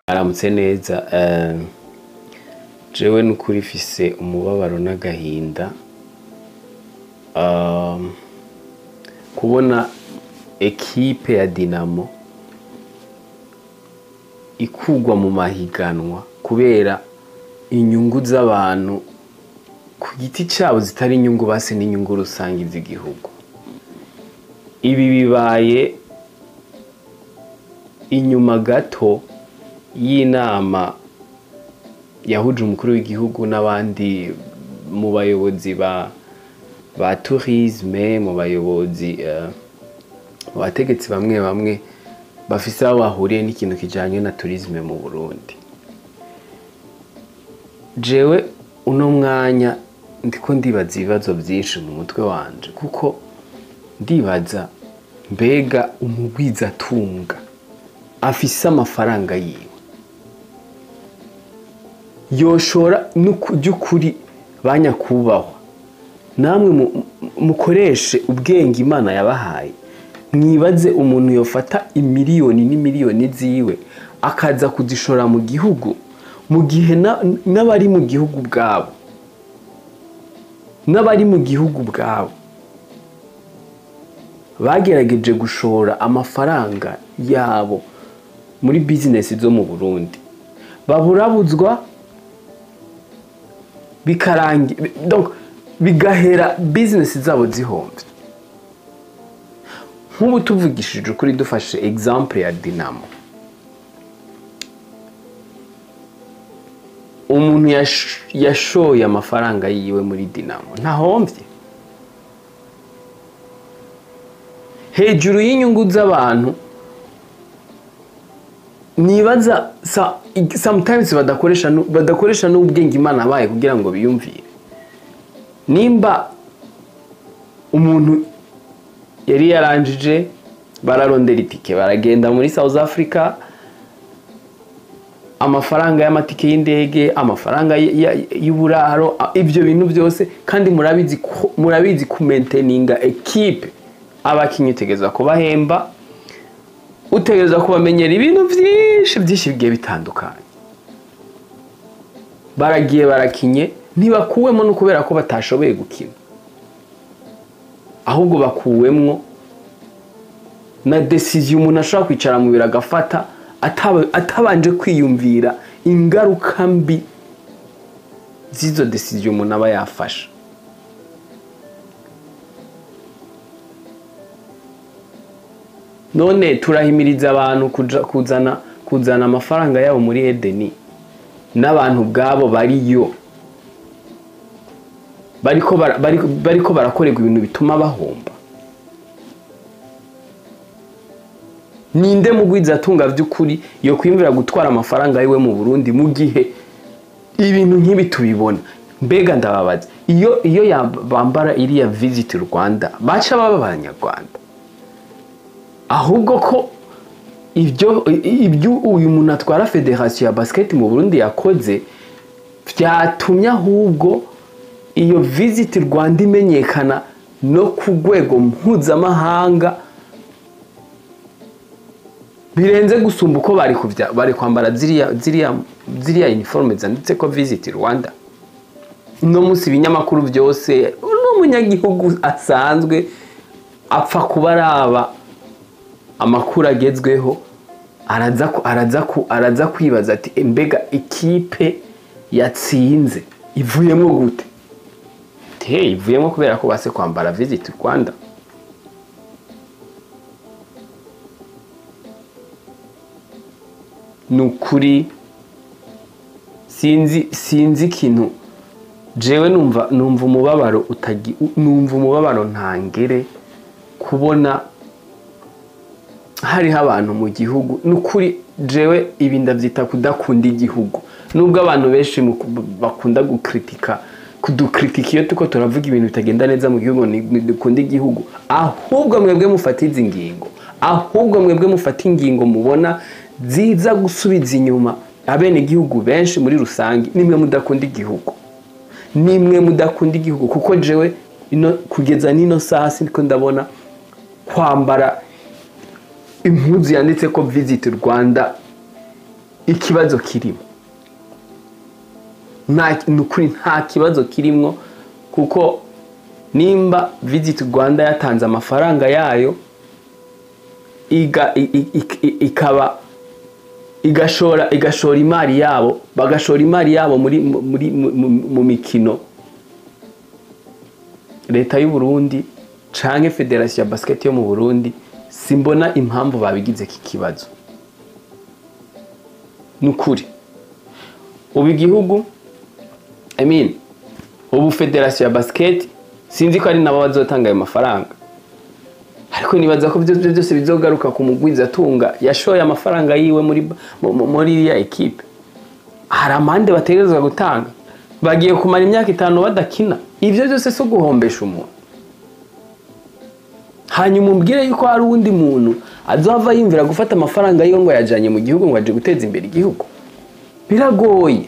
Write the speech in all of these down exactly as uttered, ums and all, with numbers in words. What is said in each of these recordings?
aramutse neza jewe n'ukuri fise umubabaro n'agahinda kubona ekipe ya Dynamo ikugwa mu mahiganwa kubera inyungu z'abantu ku giti cyabo zitari inyungu base n'inyungu rusange z'igihugu. Ibi bibaye inyuma gato y'inama yahuje umukuru w'igihugu n'abandi mu bayobozi ba ba tourisme, mu bayobozi uh, bategetsi bamwe bamwe bafise aho bahuriye n'ikintu kijanye na tourisme mu Burundi. Jewe uno mwanya ndiko ndibaza ibibazo byinshi mu mutwe wanje, kuko ndibaza mbega umugwiza tunga afise amafaranga yiwe yoshora n'ukuri banyakubahwa, namwe mukoreshe ubwenge Imana yabahaye, mwibaze umuntu yofata imiliyoni n'imiliyoni ziwe akaza kuzishora mu gihugu, mu gihe n'abari mu gihugu bwabo n'abari mu gihugu bwabo bagerageje gushora amafaranga yabo muri business zo mu Burundi, baburabuzwa bikarangi donc bigahera business zabo zihomvye. Nk'ubu tuvugishije kuri dufashe example ya Dynamo, umuntu yashoye amafaranga yiwe muri Dynamo ntahomvye, hejuru y'inyungu z'abantu. Nibaza sometimes badakoresha badakoresha n'ubwenge Imana abaye kugira ngo biyumvire. Nimba umuntu yari yaranjije bararondera itike baragenda muri South Africa, amafaranga y'amatike y'indege, amafaranga y'uburaro, ibyo bintu byose, kandi murabizi murabizi ku maintaininga equipe abakinyi utegeza kubahemba, utegeza kubamenyera ibintu byinshi byinshi bigiye bitandukanye. Baragiye barakinye ntibakuwemo no kubera ko batashoboye gukina, ahubwo bakuwemwo na decision umuntu ashaka kwicara mu biragafata atabanje kwiyumvira ingaruka mbi zizo decision umuntu aba yafasha. None turahimiriza abantu kuzana kuzana amafaranga yabo muri Edeni, n'abantu bwabo bariyo bariko bariko barakorerwa ibintu bituma bahomba. Ninde mugwiza atunga by'ukuri yo kwimvira gutwara amafaranga yiwe mu Burundi mu gihe ibintu nk'ibi tubibona? Mbega ndababaza, iyo iyo yabambara iriya visit Rwanda baca baba abanyarwanda, ahubwo ko ibyo ibyo uyu muntu atwara federation ya basket mu Burundi yakoze byatumye ahubwo iyo visit Rwanda imenyekana no ku rwego mpuzamahanga birenze gusumba uko bari kuvya bari kwambara ziriya ziriya ziriya uniforme zanditse ko visit Rwanda. No musi binyamakuru byose n'umunyagihugu asanzwe apfa kubaraba amakuru agezweho, araza ku araza ku araza kwibaza ati mbega ikipe yatsinze ivuyemo gute? Hey, ivuyemo kubera ko base kwambara visit Rwanda. Nukuri sinzi sinzi kintu jewe numva numva umubabaro utagi numva umubabaro ntangere kubona hari abantu mu gihugu. Nukuri jewe ibi ndavyita kudakunda igihugu, nubwo abantu benshi bakunda gukritika kudukritika iyo tuko turavuga ibintu bitagenda neza mu gihugu nikunda igihugu. Ahubwo mwebwe mufatiza ingingo, ahubwo mwebwe mufata ingingo mubona ziza gusubiza inyuma abene igihugu benshi muri rusangi. Nimwe mudakunda igihugu, nimwe mudakunda igihugu, kuko jewe ino kugeza nino sasi ndiko ndabona kwambara impuzu yanditse ko visit Rwanda ikibazo kirimo nta nukuri nta kibazo kirimo kuko nimba Visit Rwanda yatanze amafaranga yayo iga ikaba igashora igashora imari yabo bagashora imari yabo muri muri mu mikino leta y'u Burundi canke Federation ya Basket yo mu Burundi simbona impamvu babigize iki kibazo nukuri ubu igihugu I mean ubu Federation ya Basket sinzi ko ari nabo bazotanga ayo mafaranga ariko nibaza ko byose byose bizogaruka ku mugwiza tunga yashoye amafaranga yiwe muri muri ya equipe hari amande bategerezwa gutanga bagiye kumara imyaka itanu badakina ivyo byose so guhombesha umuntu hanyuma umbwire yuko hari undi muntu azova yimvira gufata amafaranga yiwe ngo yajanye mu gihugu ngo aje guteza imbere igihugu biragoye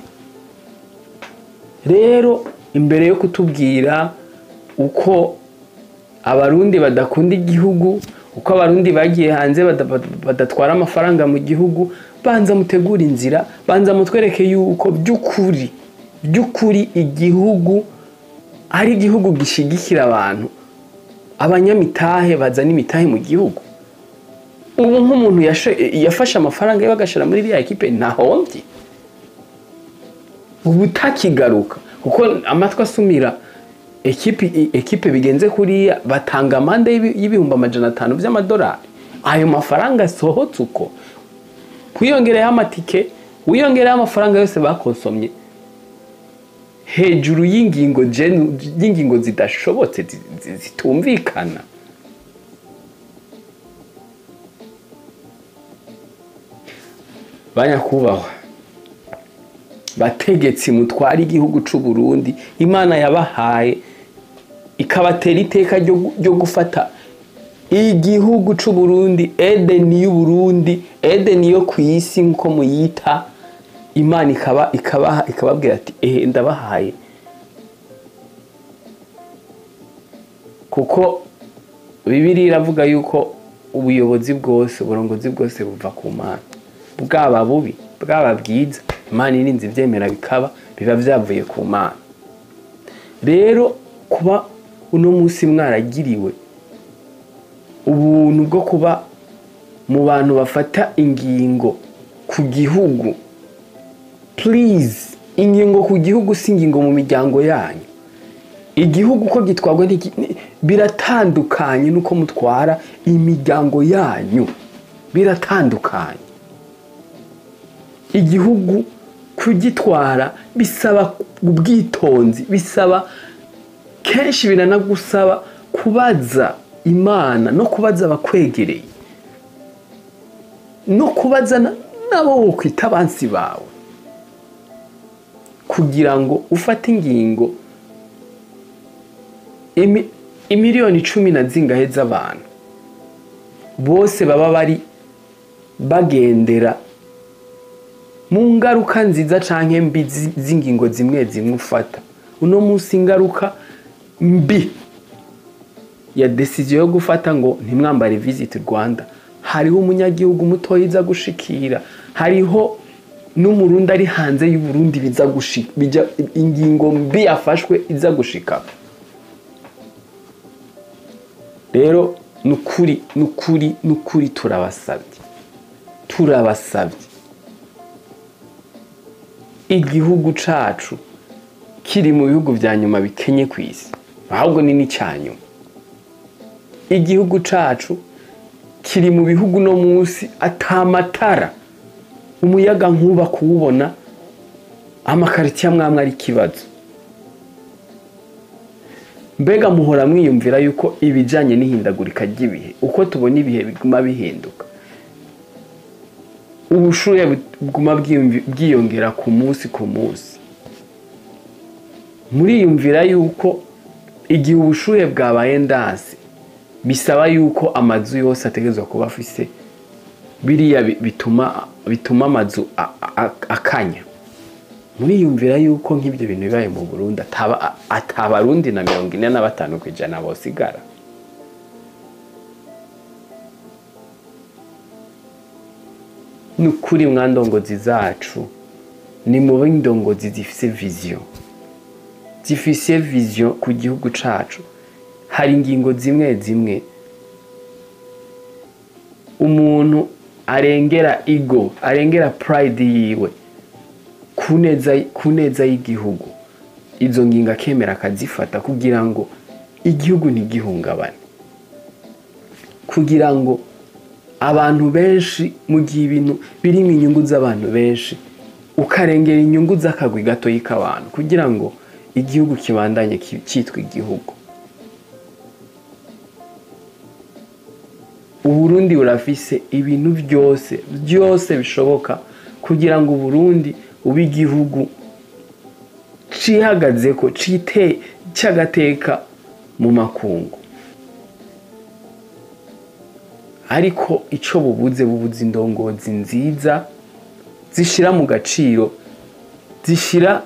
rero imbere yo kutubwira uko abarundi badakunda igihugu uko abarundi bagiye hanze badatwara amafaranga mu gihugu banza mutegura inzira banza mutwereke yuko byukuri byukuri igihugu ari igihugu gishigikira abantu abanyamitahe bazana imitahe mu gihugu ubu nk'umuntu yafashe amafaranga ye bagashira muri ya equipe ntahombye ubu takigaruka kuko amatwa asumira ekipe ekipe bigenze kuriya batanga amande y'ibihumbi amajana atanu by'amadolari ayo mafaranga sohotse uko kwiyongereye amatike wiyongereye amafaranga yose bakonsomye hejuru y'ingingo y'ingingo zidashobotse zitumvikana banyakubahwa bategetsi mutwara igihugu c'u Burundi Imana yabahaye ikabatera iteka ryo gufata igihugu c'u Burundi Eden y'u Burundi Eden yo kwisi nko muyita Imana ikaba ikabaha ikababwira ati eh ndabahaye kuko Bibiliya iravuga yuko ubuyobozi bwose uburongozi bwose buva ku Mana bwaba bubi bwaba bwiza Imana irinzi byemera bikaba biba byavuye ku Mana rero kuba uno munsi mwaragiriwe ubuntu bwo kuba mu bantu bafata ingingo ku gihugu please ingingo ku gihugu singingo mu miryango yanyu igihugu ko gitwagwa biratandukanye nuko mutwara imiryango yanyu biratandukanye igihugu kugitwara bisaba ubwitonzi bisaba kenshi biranagusaba kubaza Imana no kubaza abakwegereye no kubaza nabo kwita abansi bawe kugira ngo ufate ingingo imiliyoni cumi na zingahe z'abantu bose baba bari bagendera mu ngaruka nziza canke mbi z'ingingo zimwe zimwe ufata uno munsi ingaruka mbi ya decision yo gufata ngo ntimwambare Visit Rwanda hariho umunyagihugu mutoyi iza gushikira hariho n'umurundi ari hanze y'u Burundi biza gushika bija ingingo mbi yafashwe iza gushika rero nukuri nukuri nukuri turabasabye turabasabye igihugu cacu kiri mu bihugu vya nyuma bikenye kwisi ahubwo ni n'icyanyu igihugu cacu kiri mu bihugu no munsi atamatara umuyaga nkuba kuwubona amakaritiya mwamwe ari kibazo mbega muhora mwiyumvira yuko ibijanye n'ihindagurika ry'ibihe uko tubona ibihe biguma bihinduka ubushuye buguma bwiyongera ku munsi ku munsi muriyumvira yuko igihe ubushuye bwabaye ndanse bisaba yuko amazu yose ategerezwa kuba afise biriya bituma bituma amazu akanya muriyumvira yuko nk'ibyo bintu bibaye mu Burundi ataba atabarundi na mirongo ine na batanu kwijana bosigara nukuri mwandongozi zacu ni mu bindongozi zifise vision zifise vision ku gihugu cacu hari ingingo zimwe zimwe umuntu arengera ego arengera pride yiwe kuneza kuneza y'igihugu izo ngingo akemera akazifata kugira ngo igihugu ntigihungabane kugira ngo abantu benshi mu gihe ibintu biri mu inyungu z'abantu benshi ukarengera inyungu z'akagwi gato y'abantu kugira ngo igihugu kibandanye cyitwa igihugu. Uburundi burafise ibintu byose byose bishoboka kugira ngo Burundi ube igihugu cihagaze ko cite cyagateka mu makungu. Ariko ico bubuze bubuze indongozi nziza zishira mu gaciro zishira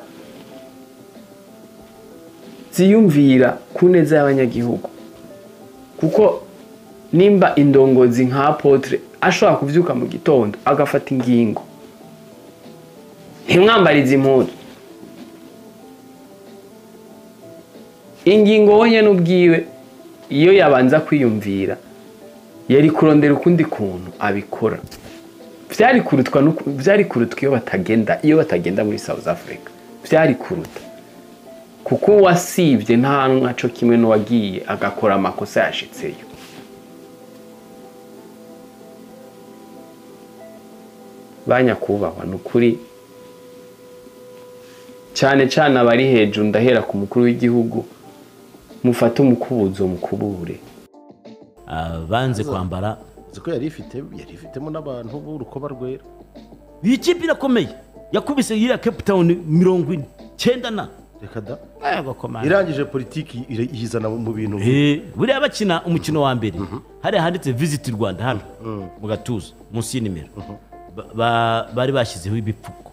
ziyumvira kuneza y'abanyagihugu kuko nimba indongozi nka apotre ashobora kuvyuka mu gitondo agafata ingingo ntimwambarize impuzu ingingo wonye n'ubwiwe iyo yabanza kwiyumvira yari kurondera ukundi kuntu abikora vyari kurutwa vyari kurutwa iyo batagenda iyo batagenda muri South Africa vyari kuruta kuko wasivye nta nkaco kimwe no wagiye agakora amakosa yashitseyo. Banya kubahwa nukuri cyane cyane abari hejuru ndahera ku mukuru w'igihugu mufate umukubuzo mukubure banze kwambara ziko yari ifite yari ifitemo n'abantu b'urukoba rwera. Iyi kipe irakomeye yakubise yira Cape Town mirongo icyenda na reka da agakomana irangije politiki ihizana mu bintu eh buri abakina umukino wa mbere hari handitse visit Rwanda hano mu gatuza munsi y'inimero bari bashyizeho ibipfuko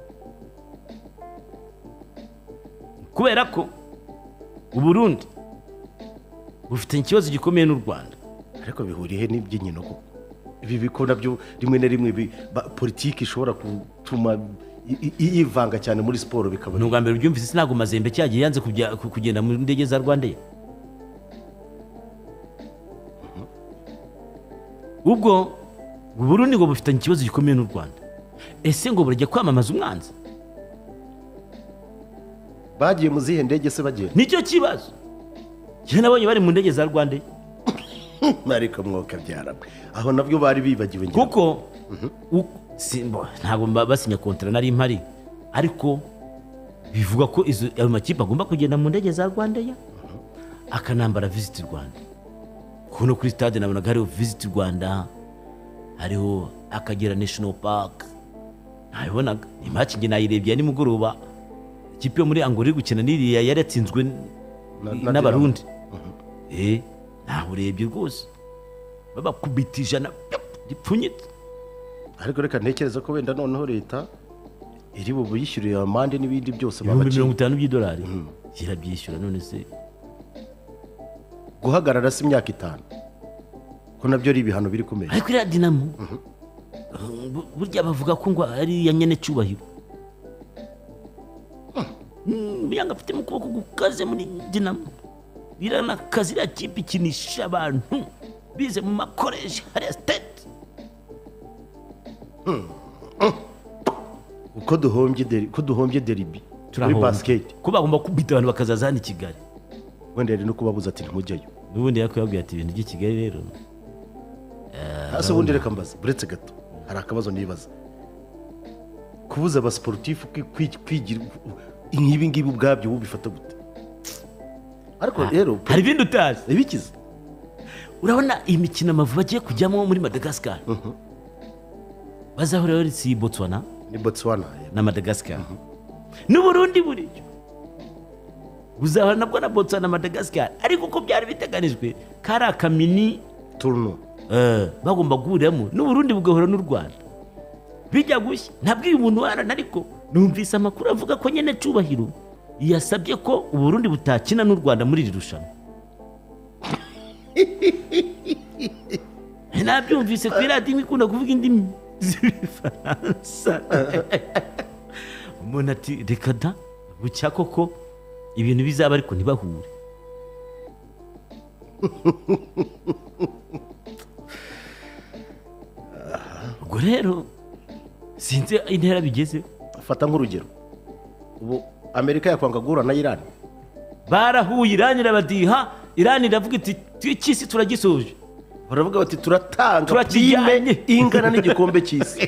kubera ko u Burundi bufite ikibazo gikomeye n'u Rwanda ariko bihuriye n'iby'inkino ko ibi biko nabyo rimwe na rimwe politiki ishobora gutuma yivanga cyane muri siporo bikaba n'ubwa mbere byumvise sinago mazembe cyagiye yanze kugenda mu ndege za Rwanda ubwo u Burundi ngo bufite ikibazo gikomeye n'u Rwanda ese ngo burajya kwamamaza umwanzi bagiye mu zihe ndege se bagiye nicyo kibazo je nabonye bari mu ndege za Rwanda mariko mwoka byaramwe aho nabyo bari bibagiwe ngira kuko simbo ntabwo basinya kontra nari impari ariko bivuga ko izo ayo makipe agomba kugenda mu ndege za Rwanda ya akanambara visit Rwanda kuno kuri stade nabona gari visit Rwanda hariho Akagera National Park nayibonaga ni match nge nayirebye ni mugoroba ikipe yo muri Angola gukina niriya yaratsinzwe n'abarundi eh naho urebye rwose baba kubitija na dipfunyite ariko reka ntekereza ko wenda noneho leta iri bubu yishyuriye amande n'ibindi byose babaci mirongo itanu by'idolari yirabyishyura none se guhagarara si imyaka itanu ko nabyo ari ibihano biri kumenya ariko ira Dynamo burya bavuga ko ngo ari ya nyene cyubahiro biyanga afite mu kuboko gukaze muri Dynamo birana kazira kipe kinisha abantu bize mu makoreje hari state uko duhombye deri ko duhombye deribi muri basket ko bagomba kubita abantu bakazazana i Kigali wenda rero no kubabuza ati ntimujyayo n'ubundi yakuyabwiye ati ibintu by'i Kigali rero ase bundi reka mbaza buretse gato hari akabazo nibaza kubuza aba sportif kwigira inkibi ngibi ubwabyo ubifata gute ariko rero hari ibindi utazi ibikiza urabona imikino amavuba agiye kujyamo muri Madagascar bazahora ari si Botswana ni Botswana na Madagascar n'u Burundi buricyo uzahora nabwo na Botswana na Madagascar ariko uko byari biteganijwe kari akamini tourno eh bagomba guhuriramo n'u Burundi bugahora n'u Rwanda bijya gushya nabwiye umuntu warana ariko numvise amakuru avuga ko nyene cubahiro yasabye ko u Burundi butakina n'u Rwanda muri iri rushanwa nabyumvise ku radio ikunda kuvuga indimi z'ibifaransa umuntu ati reka da bucya koko ibintu bizaba ariko ntibahure ubwo rero sinzi intera bigeze fata nk'urugero ubu amerika yakwanga guhura na irani barahuye irani irabadiha irani iravuga iti tw'ikisi turagisoje baravuga bati turatanga Turakijyanye. prime ingana n'igikombe cy'isi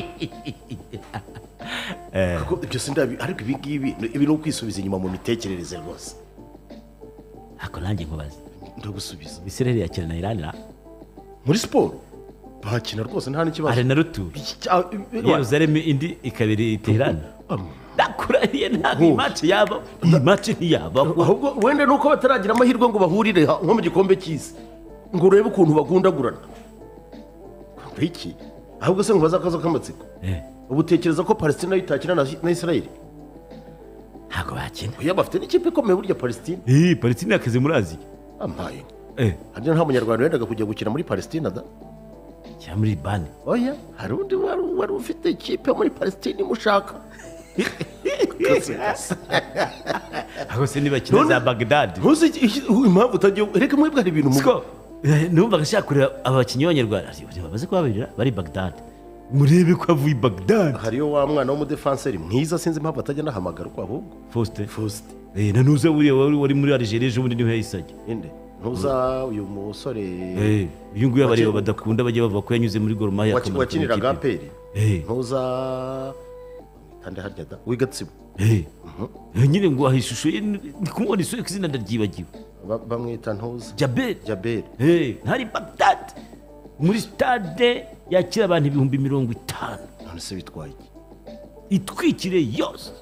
Kuko ibyo sindabi ariko ibi ngibi ibi ni ukwisubiza inyuma mu mitekerereze rwose ariko nanjye nkubaza ndagusubiza Israel yakina na Iran na muri siporo bakina rwose nta n'ikibazo ari na rutu Yerusalemu indi ikabiri Tehran nakurahiye ntabwo iyi match yaba iyi match ntiyaba ahubwo wenda nuko bataragira amahirwe ngo bahurire ha- nko mu gikombe cy'isi ngo urebe ukuntu bagundagurana iki ahubwo se ngo bazakaza k'amatsiko eh ubu utekereza ko palestina itakina na na israel ntabwo bakina oya bafite n'ikipe ikomeye burya palestina eh Palestine yakaze muri Aziya ampaye eh hanyuma nta munyarwanda wendaga kujya gukina muri palestina da cyangwa muri Ban oya hari undi wari wari ufite ikipe muri palestina imushaka aho se nibakina za Baghdad ntuzi iki- iki- impamvu utagiye reka mwebwe hari ibintu mu- siko numva gashaka kureba abakinnyi b'abanyarwanda baze kubabirira bari Baghdad murebe ko avuye Baghdad hariyo wa mwana w'umudefanseri mwiza sinzi impamvu atajya anahamagarirwa ahubwo Faustin Faustin eh na nuza uriya wari wari muri Algeria ejo bundi niho yahise inde ntuza uyu musore eh uyu nguyu abareba badakunda bajya bavuga ko yanyuze muri Gor Mahia waki- wakiniraga aperi eh ntuza kandi harya da w'igatsibo eh Eh, nyine ngo aha ishusho ye ni kumubona isura izina ndaryibagiwe Ba- bamwita ntuza Jabel jaberi eh ntari Baghdad muri stade yakira abantu ibihumbi mirongo itanu none se bitwaye iki itwikire yose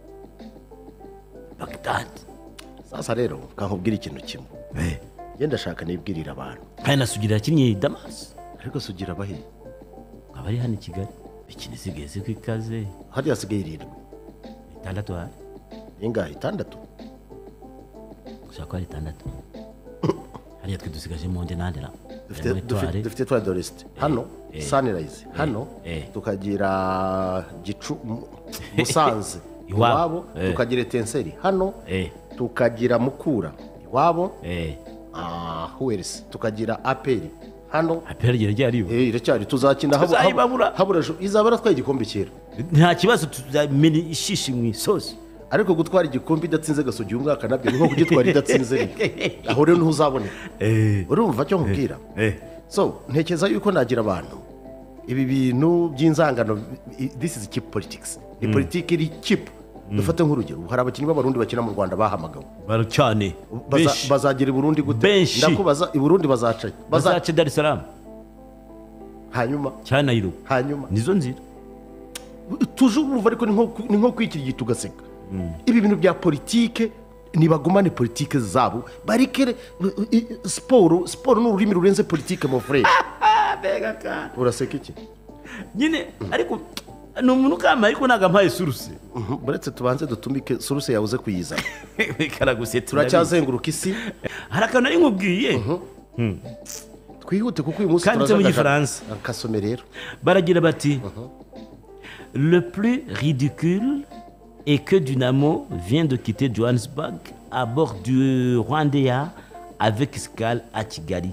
Baghdad sasa rero kankubwira ikintu kimwe eh genda ndashaka nibwirira abantu kandi nasugira yakinnye Damas ariko sugira abahe abari hano i Kigali ikindi isigaye ziko ikaze hariya hasigaye irindwi itandatu hari ingahe itandatu ushaka ko ari itandatu hariya twe dusigaje mu nde nande na dufite dufite- dufite twa doresite hano eh, sunrise hano eh. tukagira gicu Mu- musanze Iwabo, iwabo eh. tukagira etenseri hano eh tukagira mukura iwabo eh ah huwelisi tukagira aperi hano apera gere ryariyo eh iracyari tuzakina habu- Tuzayibabura. habu- habura ejo izaba aratwaye igikombe cyera nta kibazo tuzamena ishishi mu isosi ariko gutwara igikombe idatsinze gasogi uyu mwaka nabyo ni nko kugitwara idatsinze rimwe aho rero ntuzaboneka eh urumva cyo nkubwira eh so ntekereza yuko nagira abantu ibi bintu by'inzangano i- this is cheap politics ni politiki iri cheap dufate nk'urugero hari abakinnyi b'abarundi bakina mu rwanda bahamagawe baro cyane Baza- benshi bazagera i burundi gute Benshi. ndakubaza i burundi bazaca baza bazace Dar es Salaam hanyuma cyane Nairobi hanyuma nizo nzira tuje urumva ariko ni nko ku- ni nko kwikirigita ugaseka ibi bintu bya politike nibagumane politike zabo barikere i- i- siporo siporo ni ururimi rurenze politike mu frere uraseka iki nyine ariko ni umuntu ukama ariko ntabwo ampaye suruse Mhm, buretse tubanze dutumike suruse yabuze kuyizana karagusetse turacyazenguruka isi hari akantu nari nkubwiye twihute kuko uyu munsi Kanditse mu turazagaja- Gifaransa. kasome rero baragira bati le plus ridicule est que Dynamo vient de quitter Johannesburg à bord du Rwanda avec escale à Kigali.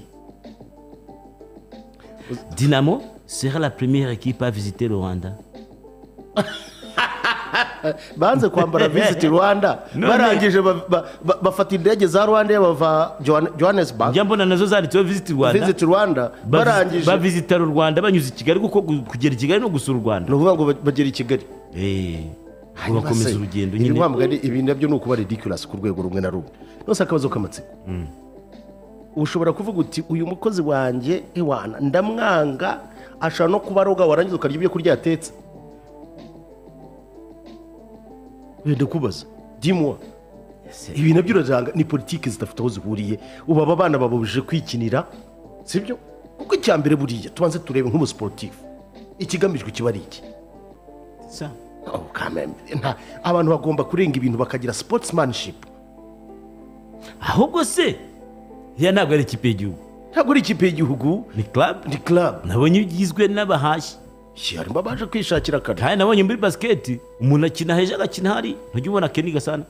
Dynamo sera la première équipe à visiter le Rwanda. banze kwambara visit rwanda None- barangije ba- ba- ba- bafata indege za rwanda bava Johann- johannesburg njya mbona nazo zanditseho visit Rwanda visit rwanda barangije bavizita u Rwanda banyuze i Kigali kuko gu- kugera i Kigali no gusura u Rwanda. ni ukuvuga ngo ba- bagera i kigali Eh, Hanyuma bakomeza se, urugendo iri nyine. mpamvu ari- ibi nabyo ni ukuba ridiculous ku rwego rumwe na rumwe nose akabazo k'amatsiko ushobora kuvuga uti uyu mukozi wanjye iwana ndamwanga ashobora no kuba aroga warangiza ukarya ibyo kurya yatetse wenda kubaza dimwa ibi nabyo urajanga ni politiki zidafite aho zihuriye ubu aba bana babujije kwikinira sibyo kuko icya mbere buriya tubanze turebe nk'umusiporutifu ikigamijwe kiba ari iki Sa- Oh, kamembe. Nta- abantu bagomba kurenga ibintu bakagira sportsmanship ahubwo se ya ntabwo ari ikipe y'igihugu ntabwo ari ikipe y'igihugu ni club ni club nabonye igizwe n'abahashyi harimo abaje kwishakira akazi kandi nabonye muri basket umuntu akina heje agakina hari ntujya ubona Kenny Gasana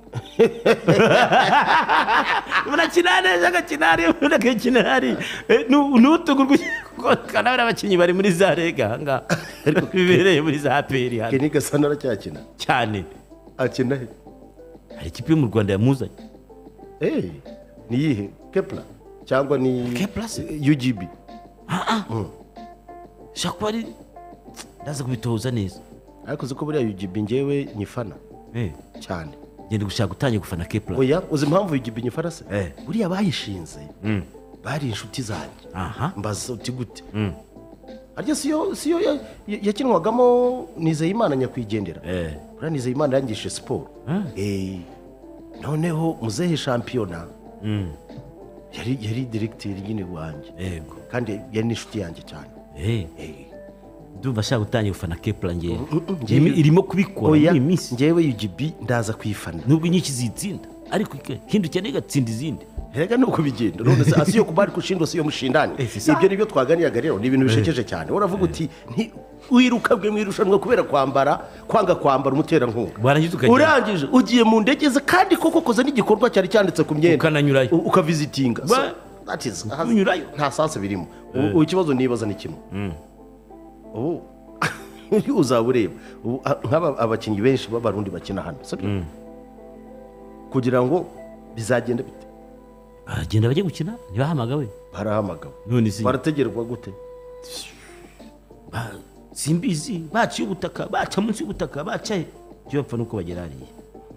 umuntu akina neza agakina hari umuntu akina hari n'utugurwa kana abakinnyi bari muri za rega nga bibereye muri za A P R hano Kenny Gasana aracyakina cyane akina he hari ikipe yo mu Rwanda yamuzanye eh ni yihe Kepler cyangwa ni Kepler U G B ah ah shakwari ndaza kubitoza neza ariko ziko buriya U G B ngewe nyifana eh cyane ngende gushaka gutangira gufana Kepler oya uzi impamvu U G B nyifana se eh buriya bayishinze mm bari inshuti zanjye aha mbaza uti gute mm arya siyo siyo yakinwagamo Nizeyimana nyakwigendera eh buriya Nizeyimana yangishe sport eh noneho muzehe championa mm yari yari director nyine wanjye yego kandi yari nishuti yanjye cyane eh eh ndumva shaka gutangira gufana Kepler ngiye Ngewe- irimo kubikora oya muri minsi ngewe U G B ndaza kwifana nubwo inyinshi zitsinda ariko hindukira negatsinda izindi Hega nuko bigenda none se asiyo kubari kushindo siyo mushindani ibyo nibyo twaganiraga rero ni ibintu bishekeje cyane uravuga uti nti wiruka bwe mwirushanwa kubera kwambara kwanga kwambara umutera nkunga warangiza ukagenda urangije ugiye mu ndege ze kandi koko koze n'igikorwa cyari cyanditse ku myenda ukananyurayo u- ukavisitinga So, Ba- that is unyurayo. nta sanse birimo ubu ikibazo nibaza ni kimwe ubu uzaba ureba ubu, a- nk'aba abakinnyi benshi b'abarundi bakina hano sibyo kugira ngo bizagenda bite baragenda bajye gukina ntibahamagawe barahamagawe none se barategerwa gute ba- simbizi baciye ubutaka baca munsi y'ubutaka baca he ibyo bapfa nuko bagera hariya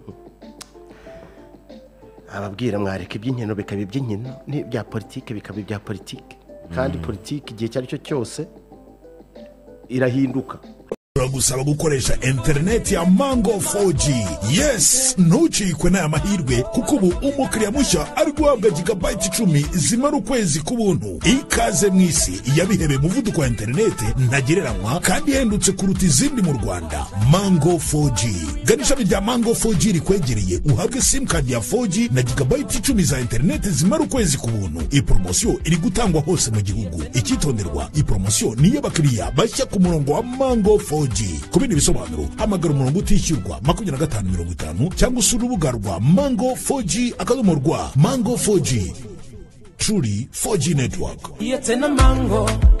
ababwira mwareka iby'inkino bikaba iby'inkino n'ibya politike bikaba ibya politike kandi politike igihe icyo ari cyo cyose irahinduka turagusaba gukoresha interineti ya Mango four G. Yes, ntucikwe n'aya mahirwe kuko ubu umukiriya mushya ari guhabwa gigabyte icumi zimara ukwezi k'ubuntu. Ikaze mu isi yabihebeye umuvuduko wa interineti ntagereranywa kandi ihendutse kuruta izindi mu Rwanda. Mango four G. Gana ishami rya Mango four G rikwegereye uhabwe simukadi ya four G na gigabyte icumi za interineti zimara ukwezi k'ubuntu. Iyi poromosiyo iri gutangwa hose mu gihugu. Icyitonderwa, iyi poromosiyo ni iy'abakiriya bashya ku murongo wa Mango four G. Ku bindi bisobanuro hamagara umurongo utishyurwa makumyabiri na gatanu mirongo itanu cyangwa usura urubuga rwa Mango four G akadomo rwa Mango four G. Truly four G network. Yatewe Mango